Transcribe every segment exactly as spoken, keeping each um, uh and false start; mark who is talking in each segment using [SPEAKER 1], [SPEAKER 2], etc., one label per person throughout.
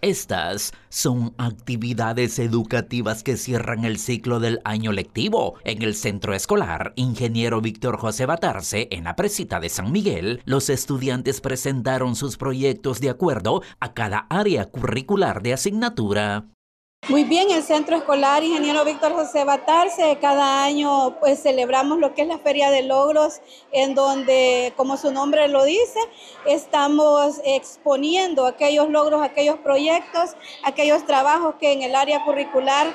[SPEAKER 1] Estas son actividades educativas que cierran el ciclo del año lectivo. En el Centro Escolar Ingeniero Víctor José Batarse, en la Presita de San Miguel, los estudiantes presentaron sus proyectos de acuerdo a cada área curricular de asignatura.
[SPEAKER 2] Muy bien, el Centro Escolar Ingeniero Víctor José Batarse, cada año pues celebramos lo que es la Feria de Logros, en donde, como su nombre lo dice, estamos exponiendo aquellos logros, aquellos proyectos, aquellos trabajos que en el área curricular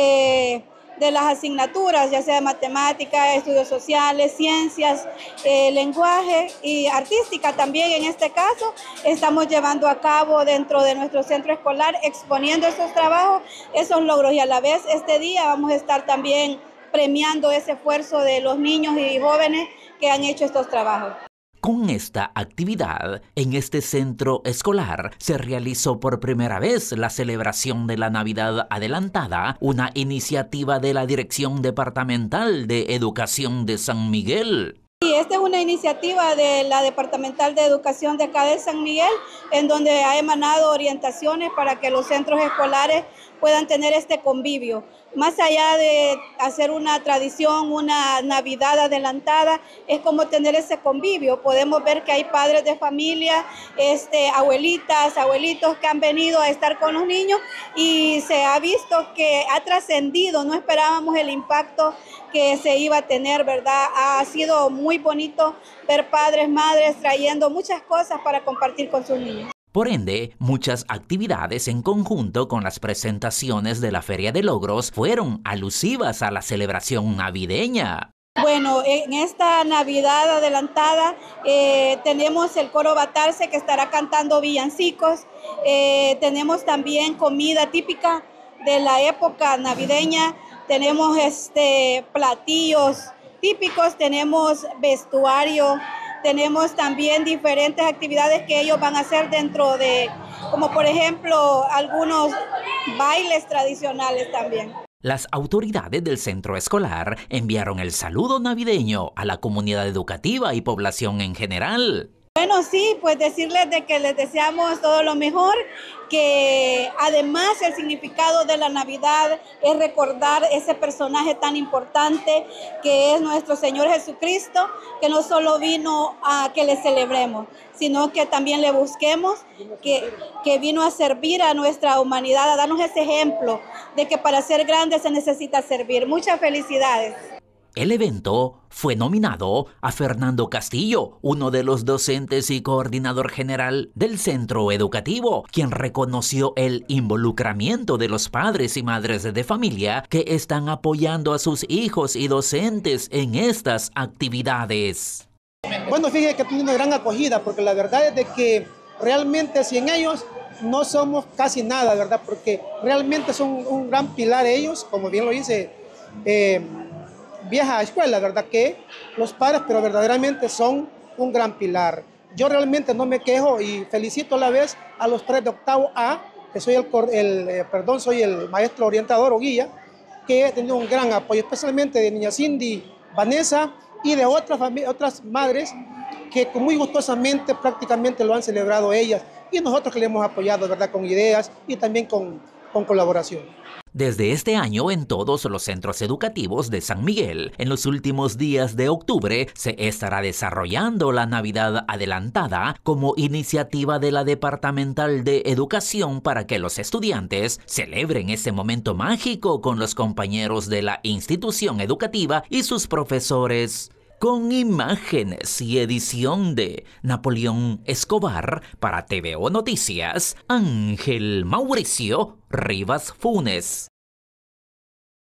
[SPEAKER 2] eh, de las asignaturas, ya sea de matemáticas, estudios sociales, ciencias, eh, lenguaje y artística también en este caso, estamos llevando a cabo dentro de nuestro centro escolar, exponiendo esos trabajos, esos logros, y a la vez este día vamos a estar también premiando ese esfuerzo de los niños y jóvenes que han hecho estos trabajos.
[SPEAKER 1] Con esta actividad, en este centro escolar se realizó por primera vez la celebración de la Navidad Adelantada, una iniciativa de la Dirección Departamental de Educación de San Miguel.
[SPEAKER 2] Y esta es una iniciativa de la Departamental de Educación de acá de San Miguel, en donde ha emanado orientaciones para que los centros escolares puedan tener este convivio. Más allá de hacer una tradición, una Navidad adelantada, es como tener ese convivio. Podemos ver que hay padres de familia, este, abuelitas, abuelitos que han venido a estar con los niños y se ha visto que ha trascendido. No esperábamos el impacto que se iba a tener, ¿verdad? Ha sido muy bonito ver padres, madres trayendo muchas cosas para compartir con sus niños.
[SPEAKER 1] Por ende, muchas actividades en conjunto con las presentaciones de la Feria de Logros fueron alusivas a la celebración navideña.
[SPEAKER 2] Bueno, en esta Navidad adelantada eh, tenemos el coro Batarse que estará cantando villancicos, eh, tenemos también comida típica de la época navideña, tenemos este, platillos típicos, tenemos vestuario, tenemos también diferentes actividades que ellos van a hacer dentro de, como por ejemplo, algunos bailes tradicionales también.
[SPEAKER 1] Las autoridades del centro escolar enviaron el saludo navideño a la comunidad educativa y población en general.
[SPEAKER 2] Bueno, sí, pues decirles de que les deseamos todo lo mejor, que además el significado de la Navidad es recordar ese personaje tan importante que es nuestro Señor Jesucristo, que no solo vino a que le celebremos, sino que también le busquemos, que, que vino a servir a nuestra humanidad, a darnos ese ejemplo de que para ser grande se necesita servir. Muchas felicidades.
[SPEAKER 1] El evento fue nominado a Fernando Castillo, uno de los docentes y coordinador general del centro educativo, quien reconoció el involucramiento de los padres y madres de familia que están apoyando a sus hijos y docentes en estas actividades.
[SPEAKER 3] Bueno, fíjate que tiene una gran acogida, porque la verdad es de que realmente sin ellos no somos casi nada, ¿verdad? Porque realmente son un gran pilar ellos, como bien lo dice eh, vieja escuela, ¿verdad? Que los padres, pero verdaderamente son un gran pilar. Yo realmente no me quejo y felicito a la vez a los tres de octavo A, que soy el, el eh, perdón, soy el maestro orientador o guía, que he tenido un gran apoyo, especialmente de niña Cindy, Vanessa y de otras, otras madres que muy gustosamente prácticamente lo han celebrado ellas y nosotros que le hemos apoyado, ¿verdad? Con ideas y también con, con colaboración.
[SPEAKER 1] Desde este año, en todos los centros educativos de San Miguel, en los últimos días de octubre, se estará desarrollando la Navidad Adelantada como iniciativa de la Departamental de Educación para que los estudiantes celebren ese momento mágico con los compañeros de la institución educativa y sus profesores. Con imágenes y edición de Napoleón Escobar, para T V O Noticias, Ángel Mauricio Rivas Funes.